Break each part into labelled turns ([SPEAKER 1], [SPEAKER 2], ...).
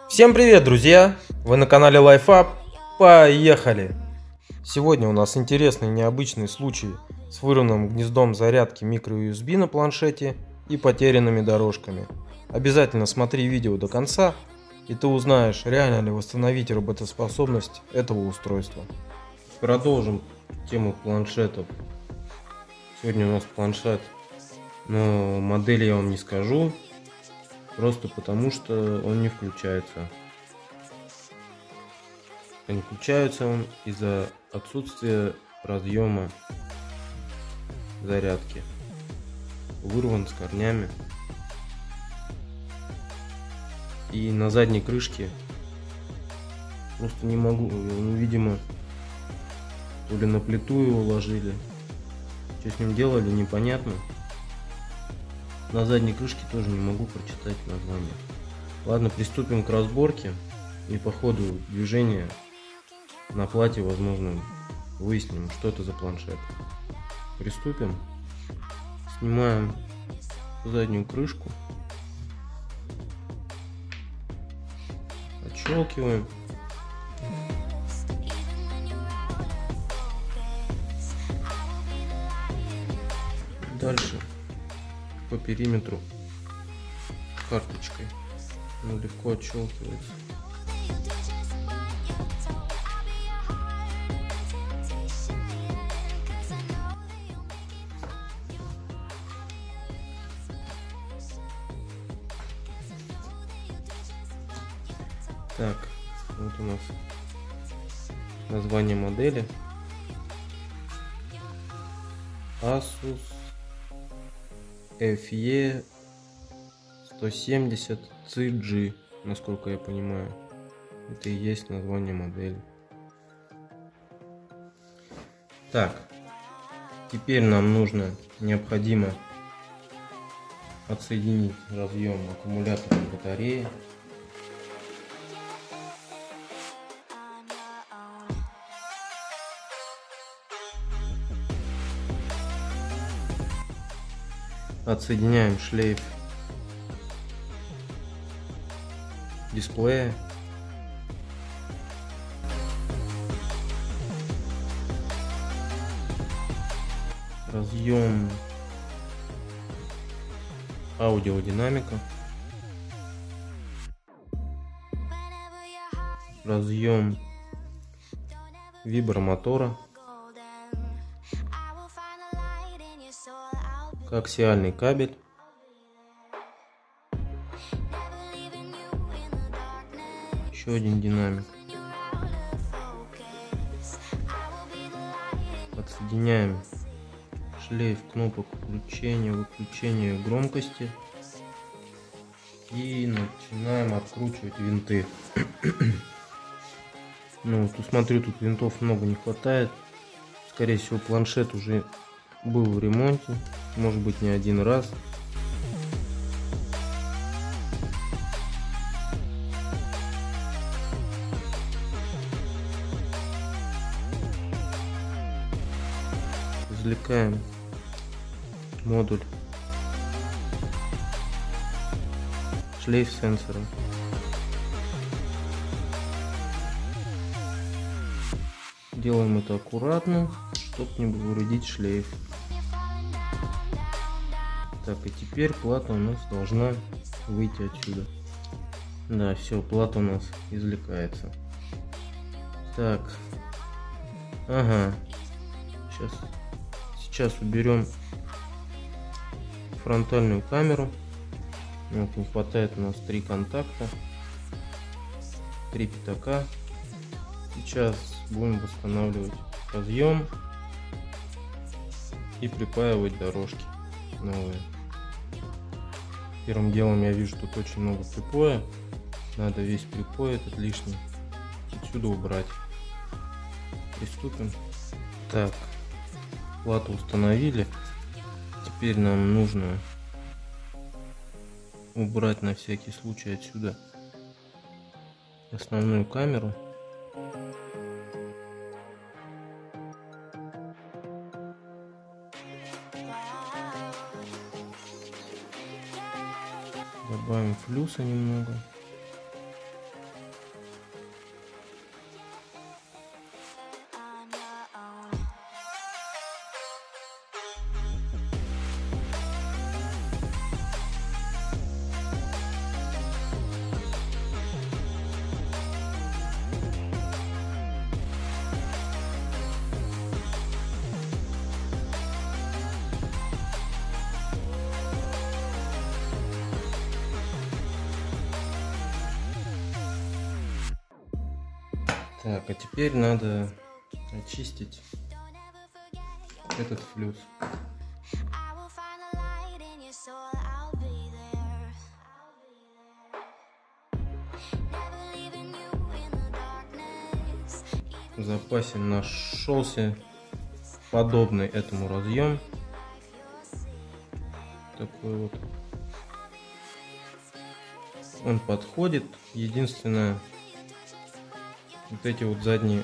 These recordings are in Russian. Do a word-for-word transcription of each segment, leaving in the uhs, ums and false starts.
[SPEAKER 1] Всем привет, друзья! Вы на канале LifeUp. Поехали! Сегодня у нас интересный необычный случай с вырванным гнездом зарядки micro ю эс би на планшете и потерянными дорожками. Обязательно смотри видео до конца, и ты узнаешь, реально ли восстановить работоспособность этого устройства. Продолжим тему планшетов. Сегодня у нас планшет, но модель я вам не скажу. Просто потому, что он не включается. А не включается он из-за отсутствия разъема зарядки. Вырван с корнями. И на задней крышке просто не могу. Ну, видимо, то ли на плиту его ложили. Что с ним делали, непонятно. На задней крышке тоже не могу прочитать название. Ладно, приступим к разборке. И по ходу движения на плате, возможно, выясним, что это за планшет. Приступим. Снимаем заднюю крышку. Отщелкиваем. Дальше по периметру карточкой. Ну, легко отщелкивается. Так, вот у нас название модели Asus эф и сто семьдесят си джи, насколько я понимаю. Это и есть название модели. Так, теперь нам нужно, необходимо отсоединить разъем аккумулятора батареи. Отсоединяем шлейф дисплея. Разъем аудиодинамика. Разъем вибромотора. Коаксиальный кабель. Еще один динамик. Отсоединяем шлейф кнопок включения, выключения громкости. И начинаем откручивать винты. Ну, тут смотрю, тут винтов много не хватает. Скорее всего, планшет уже был в ремонте, может быть, не один раз. Извлекаем модуль шлейф сенсора. Делаем это аккуратно, чтобы не повредить шлейф. Так, и теперь плата у нас должна выйти отсюда. Да, все, плата у нас извлекается. Так, ага, сейчас, сейчас уберем фронтальную камеру. Вот, не хватает у нас три контакта, три пятака. Сейчас будем восстанавливать разъем и припаивать дорожки новые. Первым делом я вижу, тут очень много припоя. Надо весь припой этот лишний отсюда убрать. Приступим. Так, плату установили. Теперь нам нужно убрать на всякий случай отсюда основную камеру. Добавим флюса немного. Так, а теперь надо очистить этот флюс. В запасе нашелся подобный этому разъем. Такой вот. Он подходит. Единственное, вот эти вот задние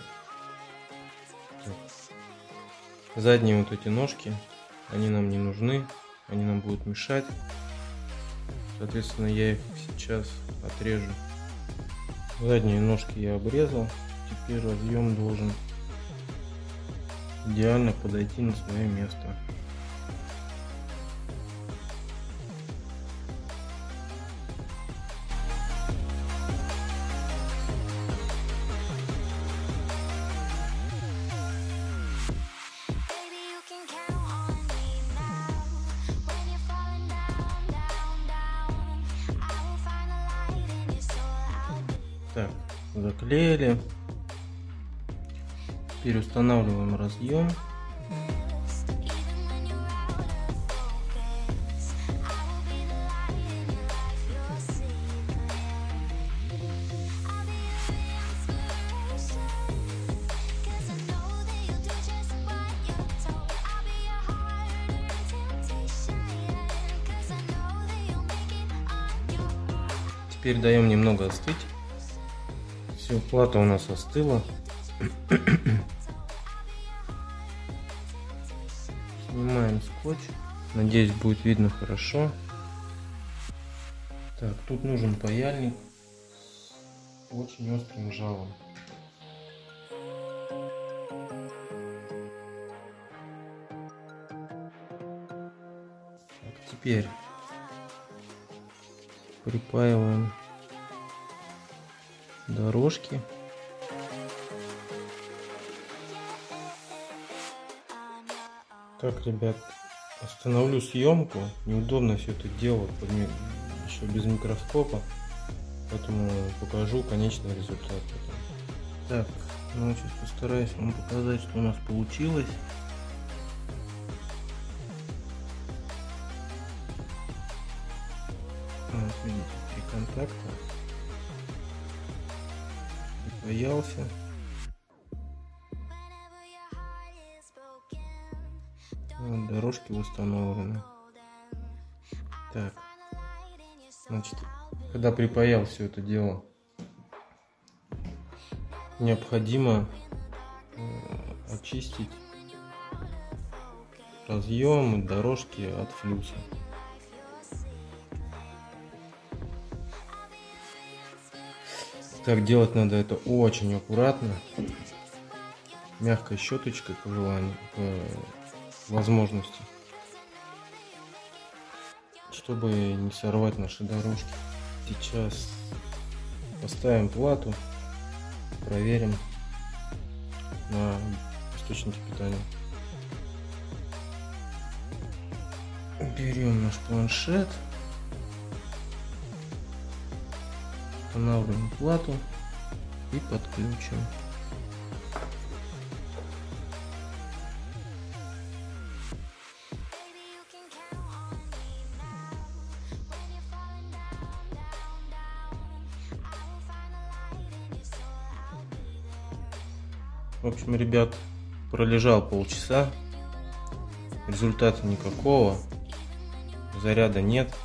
[SPEAKER 1] задние вот эти ножки, они нам не нужны, они нам будут мешать. Соответственно, я их сейчас отрежу. Задние ножки я обрезал. Теперь разъем должен идеально подойти на свое место. Так, заклеили. Теперь устанавливаем разъем. Теперь даем немного остыть. Все, плата у нас остыла. Снимаем скотч. Надеюсь, будет видно хорошо. Так, тут нужен паяльник с очень острым жалом. Так, теперь припаиваем дорожки. Так, ребят, остановлю съемку. Неудобно все это делать еще без микроскопа, поэтому покажу конечный результат. Так, ну сейчас постараюсь вам показать, что у нас получилось. Вот видите, три контакта. Боялся. Вот, дорожки установлены. Так, значит, когда припаял все это дело, необходимо э, очистить разъемы, дорожки от флюса. Так, делать надо это очень аккуратно, мягкой щеточкой по желанию, по возможности, чтобы не сорвать наши дорожки. Сейчас поставим плату, проверим на источнике питания. Берем наш планшет. Устанавливаем плату и подключим. В общем, ребят, пролежал полчаса, результата никакого, заряда нет.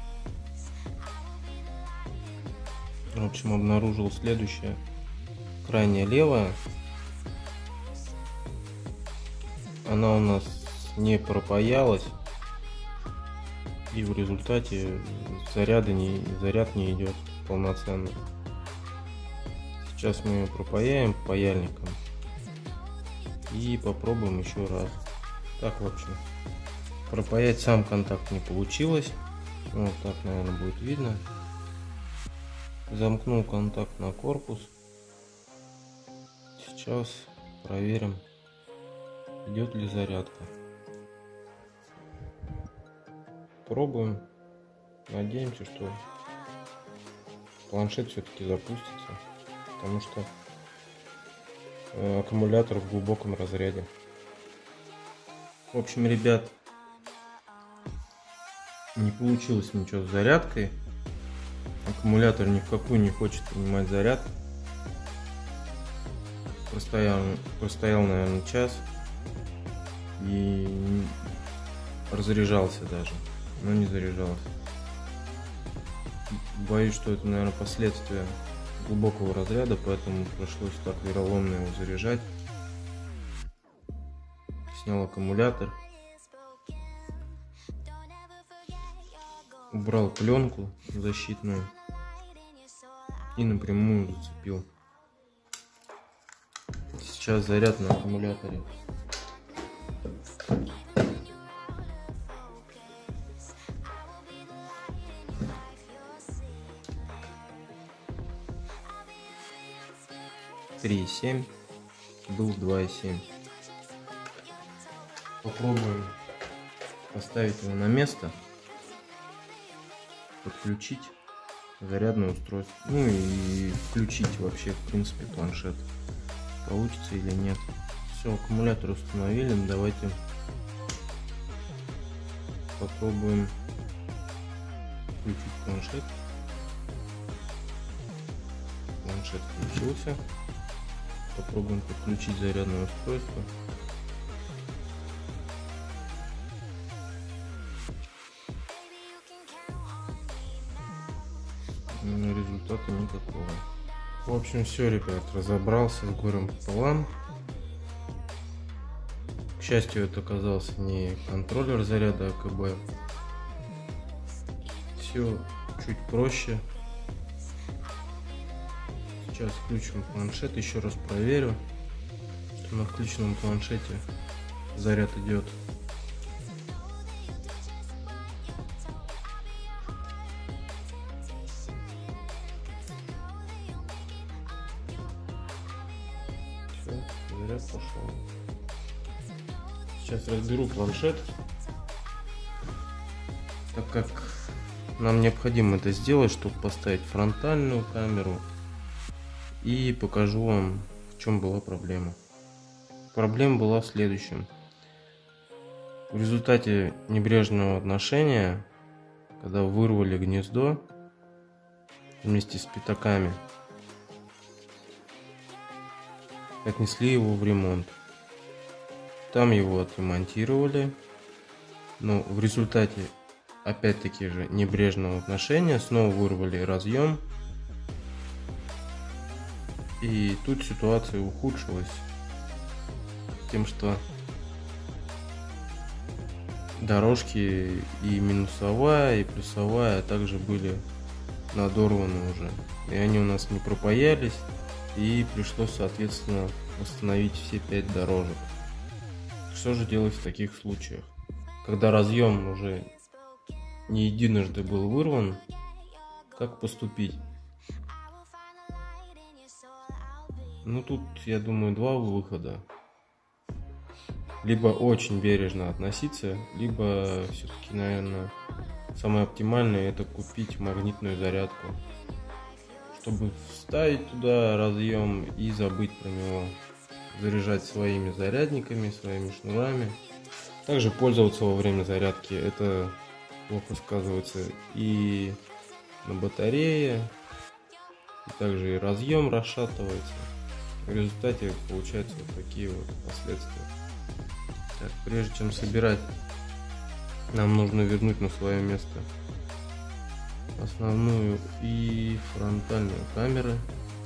[SPEAKER 1] В общем, обнаружил следующее: крайняя левая, она у нас не пропаялась, и в результате заряда не, заряд не идет полноценно. Сейчас мы ее пропаяем паяльником и попробуем еще раз. Так, в общем, пропаять сам контакт не получилось. Вот так, наверное, будет видно. Замкнул контакт на корпус. Сейчас проверим, идет ли зарядка. Пробуем. Надеемся, что планшет все-таки запустится, потому что э, аккумулятор в глубоком разряде. В общем, ребят, не получилось ничего с зарядкой. Аккумулятор ни в какую не хочет принимать заряд. Простоял, простоял, наверное, час и разряжался даже, но не заряжался. Боюсь, что это, наверное, последствия глубокого разряда, поэтому пришлось так вероломно его заряжать. Снял аккумулятор, убрал пленку защитную и напрямую зацепил. Сейчас заряд на аккумуляторе. три и семь, был два и семь. Попробуем поставить его на место, подключить зарядное устройство, ну и включить вообще в принципе планшет, получится или нет. Все, аккумулятор установили, давайте попробуем включить планшет. Планшет включился. Попробуем подключить зарядное устройство. Но результата никакого. В общем, все, ребят, разобрался с горем пополам. К счастью, это оказался не контроллер заряда АКБ. Все чуть проще. Сейчас включим планшет, еще раз проверю, что на включенном планшете заряд идет. Все, заряд пошел. Сейчас разберу планшет, так как нам необходимо это сделать, чтобы поставить фронтальную камеру. И покажу вам, в чем была проблема. Проблема была в следующем. В результате небрежного отношения, когда вырвали гнездо вместе с пятаками, отнесли его в ремонт. Там его отремонтировали, но в результате опять-таки же небрежного отношения снова вырвали разъем. И тут ситуация ухудшилась тем, что дорожки и минусовая, и плюсовая также были надорваны уже. И они у нас не пропаялись, и пришлось, соответственно, восстановить все пять дорожек. Что же делать в таких случаях? Когда разъем уже не единожды был вырван, как поступить? Ну тут, я думаю, два выхода. Либо очень бережно относиться, либо все-таки, наверное, самое оптимальное — это купить магнитную зарядку, чтобы вставить туда разъем и забыть про него. Заряжать своими зарядниками, своими шнурами. Также пользоваться во время зарядки. Это плохо сказывается и на батарее, и также и разъем расшатывается. В результате получаются вот такие вот последствия. Так, прежде чем собирать, нам нужно вернуть на свое место основную и фронтальную камеры.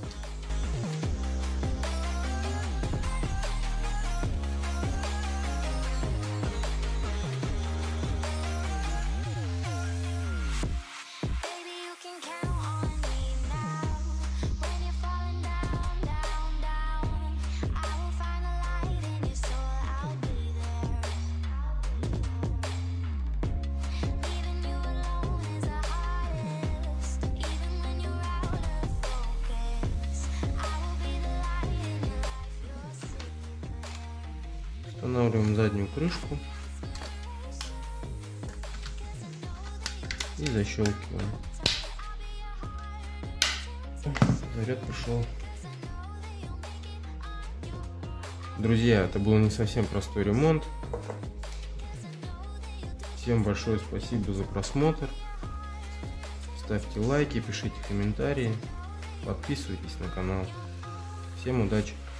[SPEAKER 1] Устанавливаем заднюю крышку и защелкиваем. Заряд пошел. Друзья, это был не совсем простой ремонт. Всем большое спасибо за просмотр. Ставьте лайки, пишите комментарии, подписывайтесь на канал. Всем удачи!